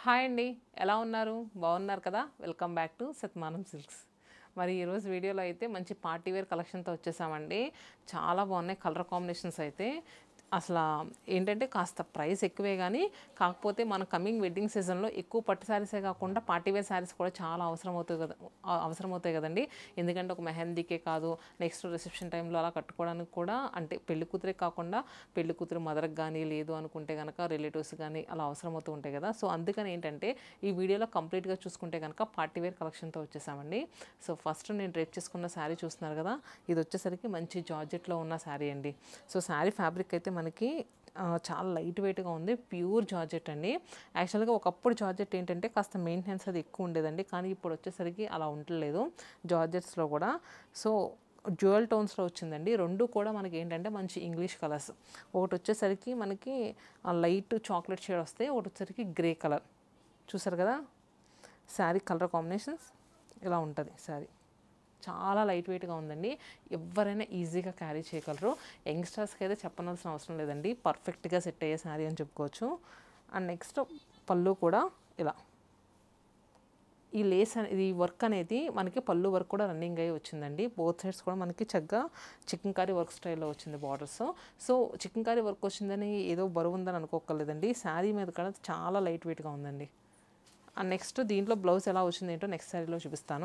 Hi అండి, ఎలా ఉన్నారు? బాగున్నారు కదా? Welcome back to Satyamanam silks. మరి ఈరోజు వీడియోలో అయితే మంచి పార్టీ వేర్ కలెక్షన్తో వచ్చేసామండి. చాలా బాగున్నాయి కలర్ కాంబినేషన్స్ అయితే. అసలు ఏంటంటే కాస్త ప్రైస్ ఎక్కువే కానీ కాకపోతే మన కమింగ్ వెడ్డింగ్ సీజన్లో ఎక్కువ పట్టు శారీసే కాకుండా పార్టీ వేర్ శారీస్ కూడా చాలా అవసరమవుతాయి కదండి. ఎందుకంటే ఒక మెహందీకే కాదు, నెక్స్ట్ రిసెప్షన్ టైంలో అలా కట్టుకోవడానికి కూడా, అంటే పెళ్లి కూతురే కాకుండా పెళ్లి కూతురు మదర్కి కానీ లేదు అనుకుంటే కనుక రిలేటివ్స్ కానీ అలా అవసరమవుతూ ఉంటాయి కదా. సో అందుకని ఏంటంటే ఈ వీడియోలో కంప్లీట్గా చూసుకుంటే కనుక పార్టీ వేర్ కలెక్షన్తో వచ్చేసామండి. సో ఫస్ట్ నేను డ్రేప్ చేసుకున్న శారీ చూస్తున్నారు కదా, ఇది వచ్చేసరికి మంచి జార్జెట్లో ఉన్న శారీ అండి. సో శారీ ఫ్యాబ్రిక్ అయితే మనకి చాలా లైట్ వెయిట్గా ఉంది, ప్యూర్ జార్జెట్ అండి. యాక్చువల్గా ఒకప్పుడు జార్జెట్ ఏంటంటే కాస్త మెయింటెనెన్స్ అది ఎక్కువ ఉండేదండి, కానీ ఇప్పుడు వచ్చేసరికి అలా ఉండలేదు జార్జెట్స్లో కూడా. సో డ్యూయల్ టోన్స్లో వచ్చిందండి. రెండు కూడా మనకి ఏంటంటే మంచి ఇంగ్లీష్ కలర్స్. ఒకటి వచ్చేసరికి మనకి లైట్ చాక్లెట్ షేడ్ వస్తే, ఒకటి వచ్చేసరికి గ్రే కలర్. చూసారు కదా శారీ కలర్ కాంబినేషన్స్ ఇలా ఉంటుంది. శారీ చాలా లైట్ వెయిట్గా ఉందండి, ఎవరైనా ఈజీగా క్యారీ చేయగలరు. యంగ్స్టర్స్కి అయితే చెప్పనవలసిన అవసరం లేదండి, పర్ఫెక్ట్గా సెట్ అయ్యే శారీ అని చెప్పుకోవచ్చు. అండ్ నెక్స్ట్ పళ్ళు కూడా ఇలా ఈ లేస్ అనేది, ఈ వర్క్ అనేది మనకి పళ్ళు వర్క్ కూడా రన్నింగ్ అయ్యి వచ్చిందండి. బోత్ సైడ్స్ కూడా మనకి చక్కగా చికెన్ కర్రీ వర్క్ స్టైల్లో వచ్చింది borders. So chicken curry work వచ్చిందని ఏదో బరువు ఉందని అనుకోకర్లేదండి, శారీ మీద కూడా చాలా లైట్ వెయిట్గా ఉందండి. అండ్ నెక్స్ట్ దీంట్లో బ్లౌజ్ ఎలా వచ్చింది ఏంటో నెక్స్ట్ శారీలో చూపిస్తాను.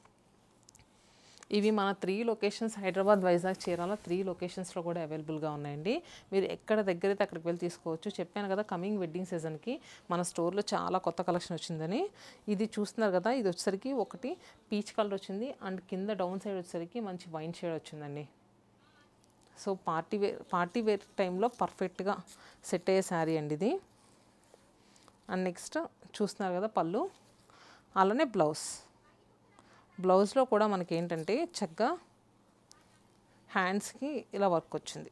ఇవి మన 3 లొకేషన్స్, హైదరాబాద్, వైజాగ్, చీరాల 3 లొకేషన్స్లో కూడా అవైలబుల్గా ఉన్నాయండి. మీరు ఎక్కడ దగ్గరైతే అక్కడికి వెళ్ళి తీసుకోవచ్చు. చెప్పాను కదా కమింగ్ వెడ్డింగ్ సీజన్కి మన స్టోర్లో చాలా కొత్త కలెక్షన్ వచ్చిందని. ఇది చూస్తున్నారు కదా, ఇది వచ్చేసరికి ఒకటి పీచ్ కలర్ వచ్చింది అండ్ కింద డౌన్ సైడ్ వచ్చేసరికి మంచి వైన్ షేడ్ వచ్చిందండి. సో పార్టీ వేర్ టైంలో పర్ఫెక్ట్గా సెట్ అయ్యే శారీ అండి ఇది. అండ్ నెక్స్ట్ చూస్తున్నారు కదా పళ్ళు, అలానే బ్లౌజ్లో కూడా మనకి ఏంటంటే చక్కగా హ్యాండ్స్కి ఇలా వర్క్ వచ్చింది.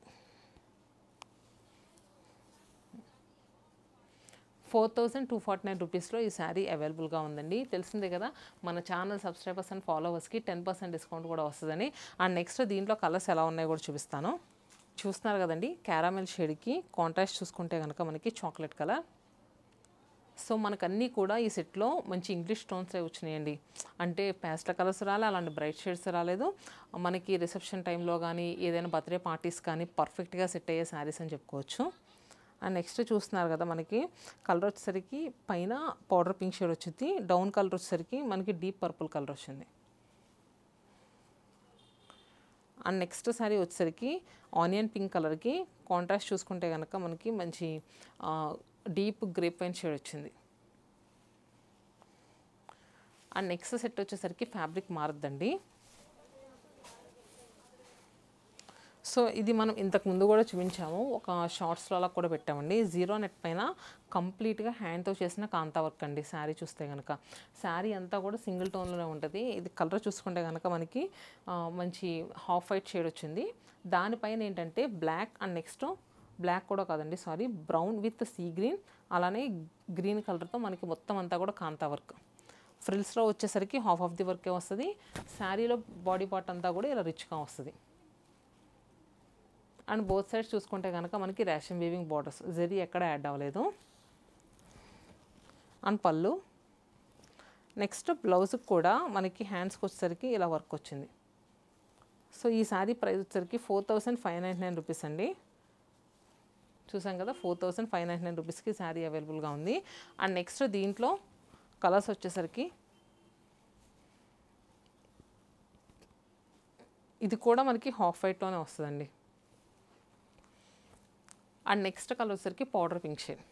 4249 రూపీస్లో ఈ శారీ అవైలబుల్గా ఉందండి. తెలిసిందే కదా మన ఛానల్ సబ్స్క్రైబర్స్ అండ్ ఫాలోవర్స్కి 10% డిస్కౌంట్ కూడా వస్తుందని. అండ్ నెక్స్ట్ దీంట్లో కలర్స్ ఎలా ఉన్నాయో కూడా చూపిస్తాను. చూస్తున్నారు కదండి, క్యారామెల్ షేడ్కి కాంట్రాస్ట్ చూసుకుంటే కనుక మనకి చాక్లెట్ కలర్. సో మనకన్నీ కూడా ఈ సెట్లో మంచి ఇంగ్లీష్ టోన్స్ వచ్చినాయండి. అంటే ప్యాస్టల్ కలర్స్ రాలే, అలాంటి బ్రైట్ షేడ్స్ రాలేదు. మనకి రిసెప్షన్ టైంలో కానీ ఏదైనా బర్త్డే పార్టీస్ కానీ పర్ఫెక్ట్గా సెట్ అయ్యే శారీస్ అని చెప్పుకోవచ్చు. అండ్ నెక్స్ట్ చూస్తున్నారు కదా, మనకి కలర్ వచ్చేసరికి పైన పౌడర్ పింక్ షేడ్ వచ్చింది, డౌన్ కలర్ వచ్చేసరికి మనకి డీప్ పర్పుల్ కలర్ వచ్చింది. అండ్ నెక్స్ట్ శారీ వచ్చేసరికి ఆనియన్ పింక్ కలర్కి కాంట్రాస్ట్ చూసుకుంటే కనుక మనకి మంచి డీప్ గ్రేప్ వైన్ షేడ్ వచ్చింది. అండ్ నెక్స్ట్ సెట్ వచ్చేసరికి ఫ్యాబ్రిక్ మారద్దండి. సో ఇది మనం ఇంతకు ముందు కూడా చూపించాము, ఒక షార్ట్స్లో అలా కూడా పెట్టామండి. జీరో నెట్ పైన కంప్లీట్గా హ్యాండ్తో చేసిన కాంతా వర్క్ అండి. శారీ చూస్తే కనుక శారీ అంతా కూడా సింగిల్ టోన్లోనే ఉంటుంది. ఇది కలర్ చూసుకుంటే కనుక మనకి మంచి హాఫ్ వైట్ షేడ్ వచ్చింది. దానిపైన ఏంటంటే బ్లాక్ అండ్ నెక్స్ట్ బ్లాక్ కూడా కాదండి, sorry, brown with sea green, అలానే గ్రీన్ కలర్తో మనకి మొత్తం అంతా కూడా కాంతా వర్క్. ఫ్రిల్స్లో వచ్చేసరికి హాఫ్ ఆఫ్ ది వర్కే వస్తుంది. శారీలో బాడీ పార్ట్ అంతా కూడా ఇలా రిచ్గా వస్తుంది. అండ్ బోత్ సైడ్స్ చూసుకుంటే కనుక మనకి రేషన్ వీవింగ్ బార్డర్స్, జరీ ఎక్కడ యాడ్ అవ్వలేదు. అండ్ పళ్ళు, నెక్స్ట్ బ్లౌజ్కి కూడా మనకి హ్యాండ్స్కి వచ్చేసరికి ఇలా వర్క్ వచ్చింది. సో ఈ శారీ ప్రైస్ వచ్చేసరికి 4599 రూపీస్ అండి. చూసాం కదా, 4599 రూపీస్కి శారీ అవైలబుల్గా ఉంది. అండ్ నెక్స్ట్ దీంట్లో కలర్స్ వచ్చేసరికి ఇది కూడా మనకి హాఫ్ వైట్లోనే వస్తుందండి. అండ్ నెక్స్ట్ కలర్ వచ్చేసరికి పౌడర్ పింక్ షేడ్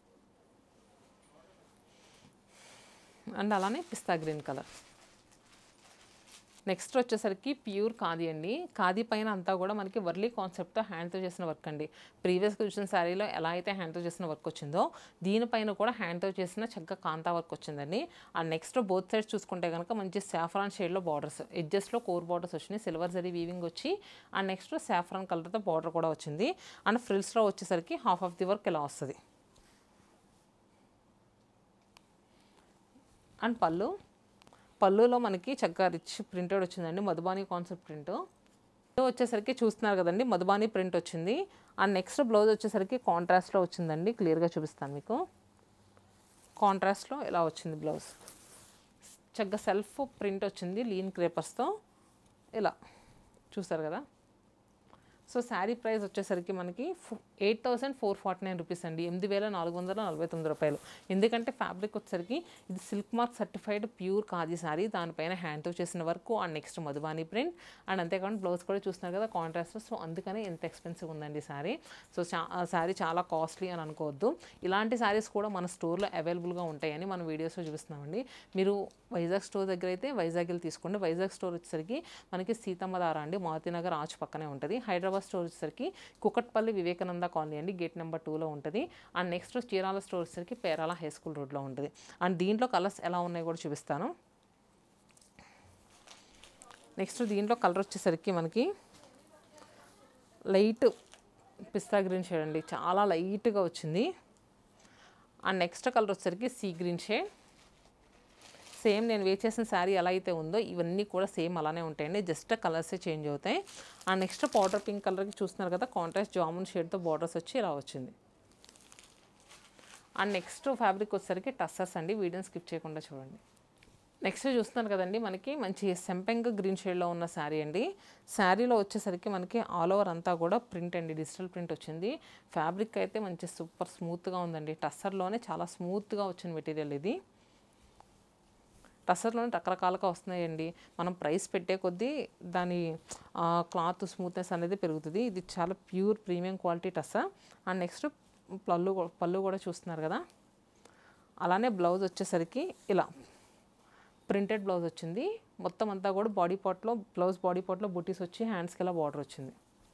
అండ్ అలానే పిస్తా గ్రీన్ కలర్. నెక్స్ట్ వచ్చేసరికి ప్యూర్ ఖాదీ అండి. ఖాదీ పైన అంతా కూడా మనకి వర్లీ కాన్సెప్ట్తో హ్యాండ్తో చేసిన వర్క్ అండి. ప్రీవియస్గా చూసిన శారీలో ఎలా అయితే హ్యాండ్తో చేసిన వర్క్ వచ్చిందో దీనిపైన కూడా హ్యాండ్తో చేసిన చక్కగా కాంతా వర్క్ వచ్చిందండి. అండ్ నెక్స్ట్ బోత్ సైడ్స్ చూసుకుంటే కనుక మంచి సాఫ్రాన్ షేడ్లో బార్డర్స్, ఎడ్జెస్లో కోర్ బార్డర్స్ వచ్చినాయి, సిల్వర్ జరీ వీవింగ్ వచ్చి అండ్ నెక్స్ట్ సాఫ్రాన్ కలర్తో బార్డర్ కూడా వచ్చింది. అండ్ ఫ్రిల్స్లో వచ్చేసరికి హాఫ్ ఆఫ్ ది వర్క్ ఇలా వస్తుంది. అండ్ పళ్ళులో మనకి చక్కగా రిచ్ ప్రింటెడ్ వచ్చిందండి, మధుబాని కాన్సెప్ట్ ప్రింట్ వచ్చేసరికి చూస్తున్నారు కదండి, మధుబాని ప్రింట్ వచ్చింది. అండ్ నెక్స్ట్ బ్లౌజ్ వచ్చేసరికి కాంట్రాస్ట్లో వచ్చిందండి, క్లియర్గా చూపిస్తాను మీకు. కాంట్రాస్ట్లో ఇలా వచ్చింది బ్లౌజ్. చక్కగా సెల్ఫ్ ప్రింట్ వచ్చింది లీన్ క్రేపర్స్తో ఇలా చూసారు కదా. సో శారీ ప్రైస్ వచ్చేసరికి మనకి 8,449 రూపీస్ అండి, 8,449 రూపాయలు. ఎందుకంటే ఫ్యాబ్రిక్ వచ్చేసరికి ఇది silk mark certified pure khadi sari, దానిపైన హ్యాండ్తో చేసిన work and next Madhubani print and అంతేకాకుండా బ్లౌజ్ కూడా చూస్తున్నారు కదా కాంట్రాస్ట్. సో అందుకని ఎంత ఎక్స్పెన్సివ్ ఉందండి శారీ. సో శారీ చాలా కాస్ట్లీ అని అనుకోవద్దు. ఇలాంటి శారీస్ కూడా మన స్టోర్లో అవైలబుల్గా ఉంటాయని మనం వీడియోస్లో చూపిస్తున్నామండి. మీరు వైజాగ్ స్టోర్ దగ్గర అయితే వైజాగ్ వెళ్ళి తీసుకోండి. వైజాగ్ స్టోర్ వచ్చేసరికి మనకి సీతమ్మధార అండి, మారుతినగర్ ఆర్చ్ పక్కనే ఉంటుంది. హైదరాబాద్ స్టోర్ వచ్చేసరికి కుకట్పల్లి వివేకానంద కాలనీ అండి, గేట్ నెంబర్ 2లో ఉంటుంది. అండ్ నెక్స్ట్ చీరాల స్టోర్ వచ్చేసరికి పేరాల హై స్కూల్ రోడ్లో ఉంటుంది. అండ్ దీంట్లో కలర్స్ ఎలా ఉన్నాయో కూడా చూపిస్తాను. నెక్స్ట్ దీంట్లో కలర్ వచ్చేసరికి మనకి లైట్ పిస్తా గ్రీన్ షేడ్ అండి, చాలా లైట్గా వచ్చింది. అండ్ నెక్స్ట్ కలర్ వచ్చేసరికి సీ గ్రీన్ షేడ్. సేమ్ నేను వేర్ చేసిన శారీ ఎలా అయితే ఉందో ఇవన్నీ కూడా సేమ్ అలానే ఉంటాయండి, జస్ట్ కలర్సే చేంజ్ అవుతాయి. అండ్ నెక్స్ట్ పౌడర్ పింక్ కలర్కి చూస్తున్నారు కదా కాంట్రాస్ట్ జామున్ షేడ్తో బార్డర్స్ వచ్చి ఇలా వచ్చింది. అండ్ నెక్స్ట్ ఫ్యాబ్రిక్ వచ్చేసరికి టస్సర్స్ అండి, వీడియోని స్కిప్ చేయకుండా చూడండి. నెక్స్ట్ చూస్తున్నారు కదండి మనకి మంచి సెంపెంగ్ గ్రీన్ షేడ్లో ఉన్న శారీ అండి. శారీలో వచ్చేసరికి మనకి ఆల్ ఓవర్ అంతా కూడా ప్రింట్ అండి, డిజిటల్ ప్రింట్ వచ్చింది. ఫ్యాబ్రిక్ అయితే మంచి సూపర్ స్మూత్గా ఉందండి, టస్సర్లోనే చాలా స్మూత్గా వచ్చిన మెటీరియల్ ఇది. టస్సర్లోనే రకరకాలుగా వస్తున్నాయండి, మనం ప్రైస్ పెట్టే కొద్దీ దాని క్లాత్ స్మూత్నెస్ అనేది పెరుగుతుంది. ఇది చాలా pure premium quality tussar. And next pallu కూడా చూస్తున్నారు కదా. అలానే బ్లౌజ్ వచ్చేసరికి ఇలా ప్రింటెడ్ బ్లౌజ్ వచ్చింది. మొత్తం అంతా కూడా బ్లౌజ్ బాడీ పార్ట్లో బుటీస్ వచ్చి హ్యాండ్స్కి ఇలా బార్డర్ వచ్చింది.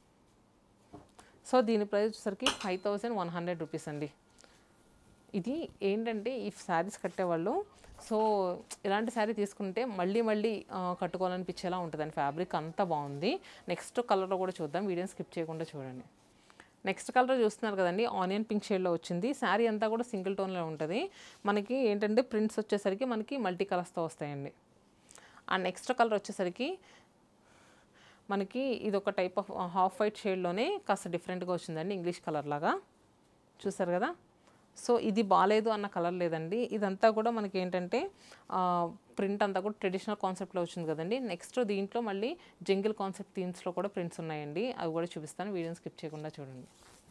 సో దీని ప్రైస్ వచ్చేసరికి 5,100 రూపీస్ అండి. ఇది ఏంటంటే ఈ శారీస్ కట్టేవాళ్ళు సో ఇలాంటి శారీ తీసుకుంటే మళ్ళీ కట్టుకోవాలనిపించేలా ఉంటుందండి, ఫ్యాబ్రిక్ అంతా బాగుంది. నెక్స్ట్ కలర్లో కూడా చూద్దాం, వీడియోని స్కిప్ చేయకుండా చూడండి. నెక్స్ట్ కలర్ చూస్తున్నారు కదండి, ఆనియన్ పింక్ షేడ్లో వచ్చింది. శారీ అంతా కూడా సింగిల్ టోన్లో ఉంటుంది. మనకి ఏంటంటే ప్రింట్స్ వచ్చేసరికి మనకి మల్టీ కలర్స్తో వస్తాయండి. అండ్ నెక్స్ట్ కలర్ వచ్చేసరికి మనకి ఇది ఒక టైప్ ఆఫ్ హాఫ్ వైట్ షేడ్లోనే కాస్త డిఫరెంట్గా వచ్చిందండి, ఇంగ్లీష్ కలర్ లాగా చూసారు కదా. సో ఇది బాగాలేదు అన్న కలర్ లేదండి, ఇదంతా కూడా మనకి ఏంటంటే ప్రింట్ అంతా కూడా ట్రెడిషనల్ కాన్సెప్ట్లో వచ్చింది కదండి. నెక్స్ట్ దీంట్లో మళ్ళీ జంగిల్ కాన్సెప్ట్ థీమ్స్లో కూడా ప్రింట్స్ ఉన్నాయండి, అవి కూడా చూపిస్తాను, వీడియోని స్కిప్ చేయకుండా చూడండి.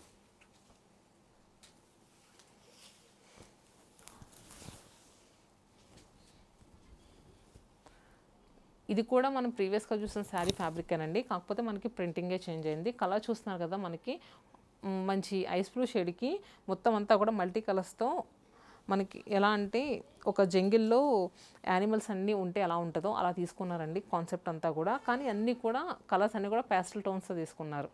ఇది కూడా మనం ప్రీవియస్గా చూసిన శారీ ఫ్యాబ్రికేనండి, కాకపోతే మనకి ప్రింటింగే చేంజ్ అయింది. కలర్ చూస్తున్నారు కదా మనకి మంచి ఐస్ బ్లూ షేడ్కి మొత్తం అంతా కూడా మల్టీ కలర్స్తో మనకి ఎలా అంటే ఒక జంగిల్లో యానిమల్స్ అన్నీ ఉంటే ఎలా ఉంటుందో అలా తీసుకున్నారండి కాన్సెప్ట్ అంతా కూడా. కానీ అన్నీ కూడా కలర్స్ అన్నీ కూడా ప్యాస్టల్ టోన్స్తో తీసుకున్నారు.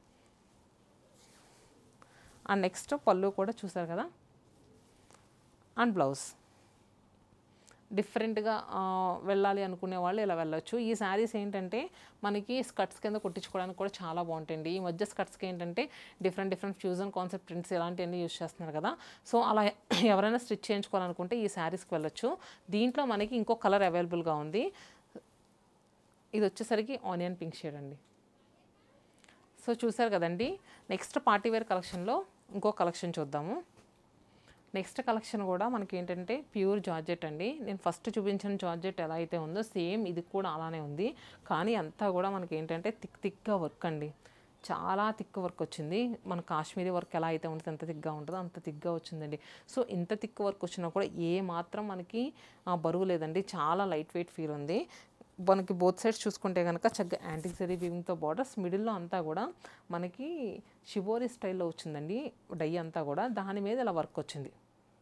అండ్ నెక్స్ట్ పళ్ళు కూడా చూసారు కదా. అండ్ బ్లౌజ్ డిఫరెంట్గా వెళ్ళాలి అనుకునే వాళ్ళు ఇలా వెళ్ళొచ్చు. ఈ శారీస్ ఏంటంటే మనకి స్కర్ట్స్ కింద కుట్టించుకోవడానికి కూడా చాలా బాగుంటాయండి. ఈ మధ్య స్కర్ట్స్కి ఏంటంటే డిఫరెంట్ ఫ్యూజన్ కాన్సెప్ట్ ప్రింట్స్ ఇలాంటివన్నీ యూస్ చేస్తున్నారు కదా. సో అలా ఎవరైనా స్టిచ్ చేయించుకోవాలనుకుంటే ఈ శారీస్కి వెళ్ళొచ్చు. దీంట్లో మనకి ఇంకో కలర్ అవైలబుల్గా ఉంది, ఇది వచ్చేసరికి ఆనియన్ పింక్ షేడ్ అండి. సో చూసారు కదండి. నెక్స్ట్ పార్టీవేర్ కలెక్షన్లో ఇంకో కలెక్షన్ చూద్దాము. నెక్స్ట్ కలెక్షన్ కూడా మనకి ఏంటంటే ప్యూర్ జార్జెట్ అండి. నేను ఫస్ట్ చూపించిన జార్జెట్ ఎలా అయితే ఉందో సేమ్ ఇది కూడా అలానే ఉంది, కానీ అంతా కూడా మనకి ఏంటంటే థిక్గా వర్క్ అండి, చాలా థిక్ వర్క్ వచ్చింది. మన కాశ్మీరీ వర్క్ ఎలా అయితే ఉంటుంది ఎంత థిక్గా ఉంటుందో అంత థిక్గా వచ్చిందండి. సో ఇంత థిక్ వర్క్ వచ్చినా కూడా ఏ మాత్రం మనకి బరువు లేదండి, చాలా లైట్ వెయిట్ ఫీల్ ఉంది. మనకి బోత్ సైడ్స్ చూసుకుంటే కనుక చక్కగా యాంటిక్ జరీ వీవింగ్తో బార్డర్స్, మిడిల్లో అంతా కూడా మనకి షిబోరి స్టైల్లో వచ్చిందండి డై అంతా కూడా, దాని మీద ఇలా వర్క్ వచ్చింది.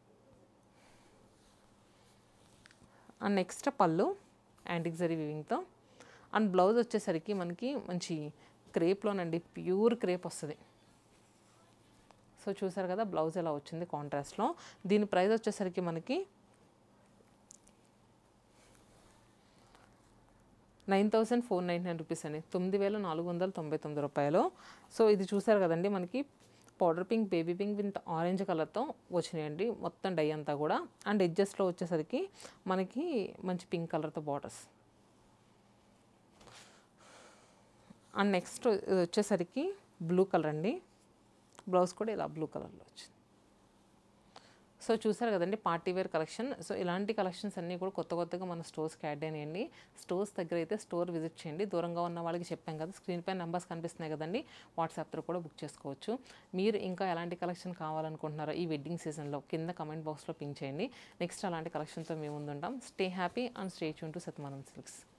And next pallu antique zari వీవింగ్తో. అండ్ బ్లౌజ్ వచ్చేసరికి మనకి మంచి క్రేప్లోనండి, ప్యూర్ క్రేప్ వస్తుంది. సో చూసారు కదా బ్లౌజ్ ఎలా వచ్చింది కాంట్రాస్ట్లో. దీని ప్రైస్ వచ్చేసరికి మనకి 9,499 రూపీస్ అండి, 9,499 రూపాయలు. సో ఇది చూసారు కదండి మనకి powder pink, baby pink with orange కలర్తో వచ్చినాయండి మొత్తం డై అంతా కూడా. అండ్ ఎడ్జెస్లో వచ్చేసరికి మనకి మంచి పింక్ కలర్తో బార్డర్స్. అండ్ నెక్స్ట్ ఇది వచ్చేసరికి బ్లూ కలర్ అండి, బ్లౌజ్ కూడా ఇలా బ్లూ కలర్లో వచ్చింది. సో చూసారు కదండి పార్టీ వేర్ కలెక్షన్. సో ఇలాంటి కలెక్షన్స్ అన్నీ కూడా కొత్తగా మన స్టోర్స్కి యాడ్ అయినాయండి. స్టోర్స్ దగ్గర అయితే స్టోర్ విజిట్ చేయండి. దూరంగా ఉన్న వాళ్ళకి చెప్పాం కదా, స్క్రీన్ పై నెంబర్స్ కనిపిస్తున్నాయి కదండి, వాట్సాప్తో కూడా బుక్ చేసుకోవచ్చు. మీరు ఇంకా ఎలాంటి కలెక్షన్ కావాలనుకుంటున్నారో ఈ వెడ్డింగ్ సీజన్లో కింద కమెంట్ బాక్స్లో పింక్ చేయండి. నెక్స్ట్ అలాంటి కలెక్షన్తో మేము ముందుంటాం. Stay happy and stay tune to Satyamanam silks.